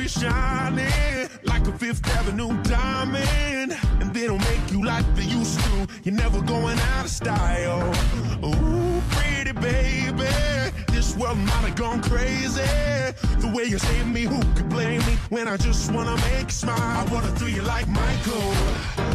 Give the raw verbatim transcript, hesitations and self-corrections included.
you shining like a Fifth Avenue diamond, and they don't make you like they used to. You're never going out of style. Ooh, pretty baby, this world might have gone crazy. The way you save me, who could blame me when I just wanna make you smile? I wanna do you like Michael.